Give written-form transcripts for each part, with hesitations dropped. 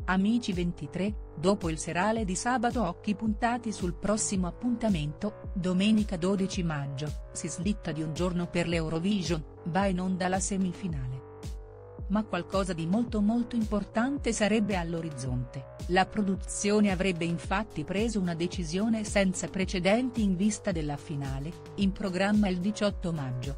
Amici 23, dopo il serale di sabato occhi puntati sul prossimo appuntamento, domenica 12 maggio, si slitta di un giorno per l'Eurovision, va in onda la semifinale. Ma qualcosa di molto importante sarebbe all'orizzonte, la produzione avrebbe infatti preso una decisione senza precedenti in vista della finale, in programma il 18 maggio.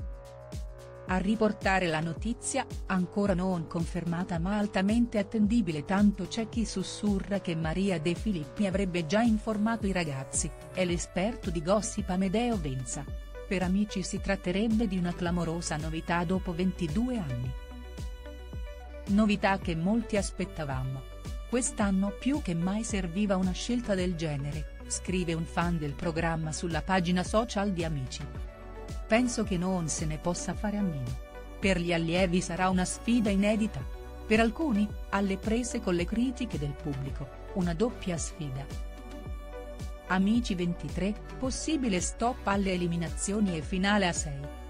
A riportare la notizia, ancora non confermata ma altamente attendibile tanto c'è chi sussurra che Maria De Filippi avrebbe già informato i ragazzi, è l'esperto di gossip Amedeo Venza. Per Amici si tratterebbe di una clamorosa novità dopo 22 anni. Novità che molti aspettavamo. Quest'anno più che mai serviva una scelta del genere, scrive un fan del programma sulla pagina social di Amici. Penso che non se ne possa fare a meno. Per gli allievi sarà una sfida inedita. Per alcuni, alle prese con le critiche del pubblico, una doppia sfida. Amici 23, possibile stop alle eliminazioni e finale a 6.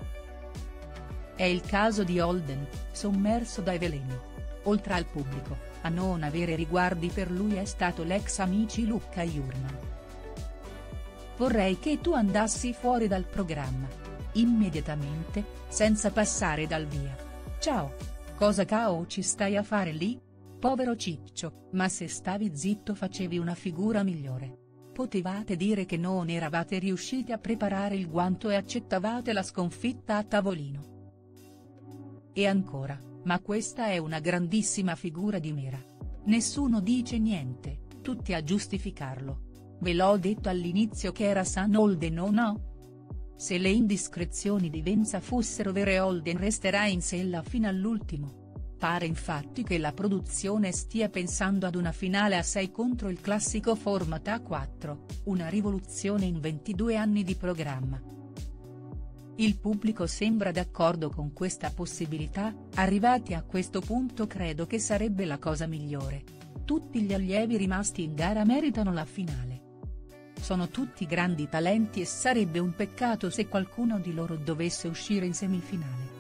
È il caso di Holden, sommerso dai veleni. Oltre al pubblico, a non avere riguardi per lui è stato l'ex Amici Luca Jurman. Vorrei che tu andassi fuori dal programma. Immediatamente, senza passare dal via. Ciao. Cosa cao ci stai a fare lì? Povero Ciccio, ma se stavi zitto facevi una figura migliore. Potevate dire che non eravate riusciti a preparare il guanto e accettavate la sconfitta a tavolino. E ancora, ma questa è una grandissima figura di mera. Nessuno dice niente, tutti a giustificarlo. Ve l'ho detto all'inizio che era San Holden o no? Se le indiscrezioni di Venza fossero vere Holden resterà in sella fino all'ultimo. Pare infatti che la produzione stia pensando ad una finale a 6 contro il classico format a 4, una rivoluzione in 22 anni di programma. Il pubblico sembra d'accordo con questa possibilità, arrivati a questo punto credo che sarebbe la cosa migliore. Tutti gli allievi rimasti in gara meritano la finale. Sono tutti grandi talenti e sarebbe un peccato se qualcuno di loro dovesse uscire in semifinale.